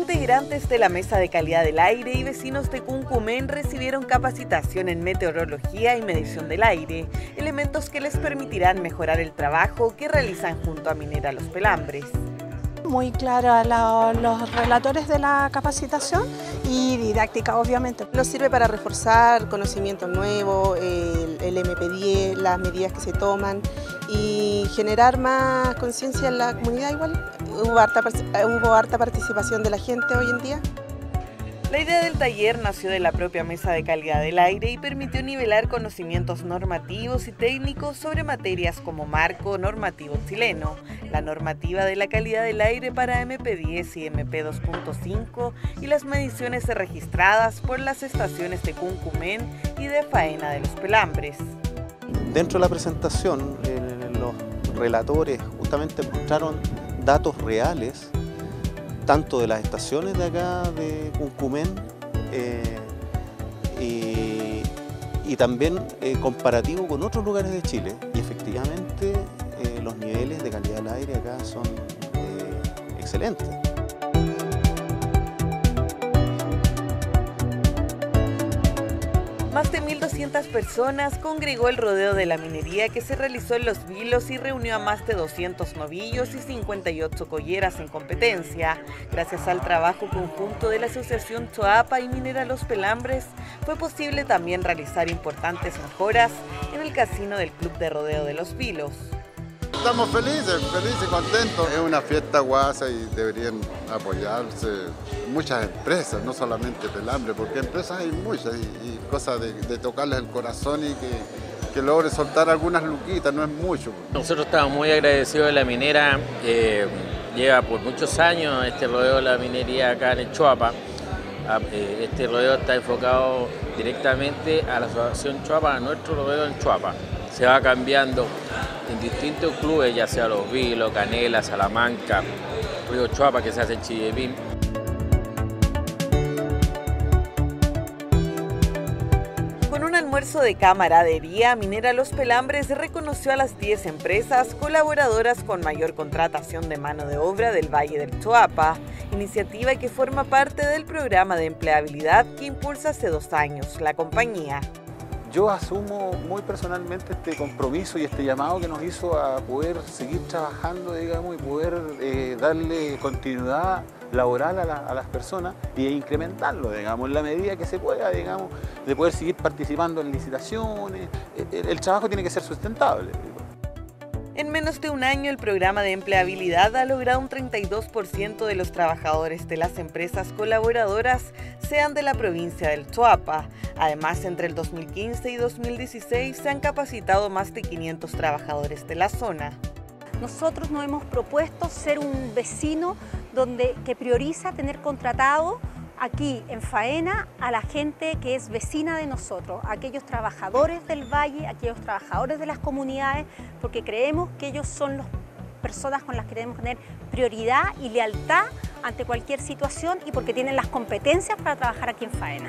Integrantes de la Mesa de Calidad del Aire y vecinos de Cuncumén recibieron capacitación en meteorología y medición del aire, elementos que les permitirán mejorar el trabajo que realizan junto a Minera Los Pelambres. Muy clara los relatores de la capacitación y didáctica, obviamente. Nos sirve para reforzar conocimientos nuevos, el MP10, las medidas que se toman y generar más conciencia en la comunidad igual. Hubo harta participación de la gente hoy en día. La idea del taller nació de la propia Mesa de Calidad del Aire y permitió nivelar conocimientos normativos y técnicos sobre materias como marco normativo chileno, la normativa de la calidad del aire para MP10 y MP2.5 y las mediciones registradas por las estaciones de Cuncumén y de Faena de Los Pelambres. Dentro de la presentación, los relatores justamente mostraron datos reales tanto de las estaciones de acá de Cuncumén y también comparativo con otros lugares de Chile. Y efectivamente los niveles de calidad del aire acá son excelentes. Más de 1.200 personas congregó el rodeo de la minería que se realizó en Los Vilos y reunió a más de 200 novillos y 58 colleras en competencia. Gracias al trabajo conjunto de la Asociación Choapa y Minera Los Pelambres, fue posible también realizar importantes mejoras en el casino del Club de Rodeo de Los Vilos. Estamos felices, contentos. Es una fiesta guasa y deberían apoyarse muchas empresas, no solamente Pelambre, porque empresas hay muchas y cosas de tocarles el corazón y que logre soltar algunas luquitas, no es mucho. Nosotros estamos muy agradecidos de la minera, lleva por muchos años este rodeo de la minería acá en el Choapa. Este rodeo está enfocado directamente a la Asociación Choapa, a nuestro rodeo en Choapa. Se va cambiando en distintos clubes, ya sea Los Vilos, Canela, Salamanca, Río Choapa, que se hace en Chillepín. Con un almuerzo de camaradería, Minera Los Pelambres reconoció a las 10 empresas colaboradoras con mayor contratación de mano de obra del Valle del Choapa, iniciativa que forma parte del programa de empleabilidad que impulsa hace 2 años la compañía. Yo asumo muy personalmente este compromiso y este llamado que nos hizo a poder seguir trabajando, digamos, y poder darle continuidad laboral a las personas e incrementarlo, digamos, en la medida que se pueda, digamos, de poder seguir participando en licitaciones. El trabajo tiene que ser sustentable. En menos de un año, el programa de empleabilidad ha logrado un 32% de los trabajadores de las empresas colaboradoras sean de la provincia del Choapa. Además, entre el 2015 y 2016 se han capacitado más de 500 trabajadores de la zona. Nosotros nos hemos propuesto ser un vecino que prioriza tener contratado aquí en Faena a la gente que es vecina de nosotros, aquellos trabajadores del valle, aquellos trabajadores de las comunidades, porque creemos que ellos son las personas con las que debemos tener prioridad y lealtad ante cualquier situación y porque tienen las competencias para trabajar aquí en Faena.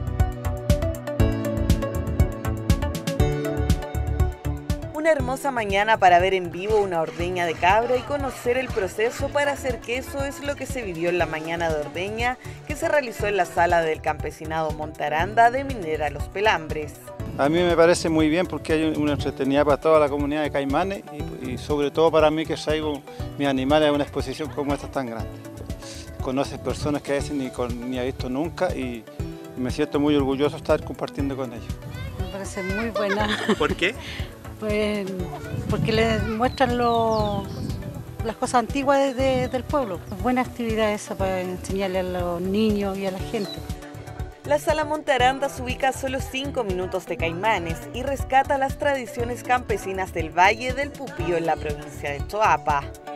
Una hermosa mañana para ver en vivo una ordeña de cabra y conocer el proceso para hacer queso es lo que se vivió en la mañana de ordeña que se realizó en la sala del campesinado Monte Aranda de Minera Los Pelambres. A mí me parece muy bien porque hay una entretenida para toda la comunidad de Caimanes y sobre todo para mí que traigo mis animales a una exposición como esta tan grande. Conoces personas que a veces ni he visto nunca y me siento muy orgulloso de estar compartiendo con ellos. Me parece muy buena. ¿Por qué? Pues porque les muestran las cosas antiguas del pueblo. Buena actividad esa para enseñarle a los niños y a la gente. La sala Monte Aranda se ubica a solo 5 minutos de Caimanes y rescata las tradiciones campesinas del Valle del Pupío en la provincia de Choapa.